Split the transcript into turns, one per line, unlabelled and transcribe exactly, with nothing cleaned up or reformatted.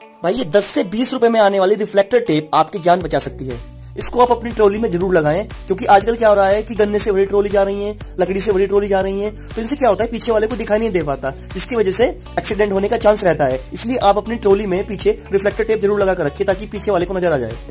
भाई ये दस से बीस रुपए में आने वाली रिफ्लेक्टर टेप आपकी जान बचा सकती है। इसको आप अपनी ट्रॉली में जरूर लगाएं, क्योंकि आजकल क्या हो रहा है कि गन्ने से बड़ी ट्रॉली जा रही है, लकड़ी से बड़ी ट्रॉली जा रही है, तो इनसे क्या होता है पीछे वाले को दिखाई नहीं दे पाता, जिसकी वजह से एक्सीडेंट होने का चांस रहता है। इसलिए आप अपनी ट्रॉली में पीछे रिफ्लेक्टर टेप जरूर लगा कर रखिए ताकि पीछे वाले को नजर आ जाए।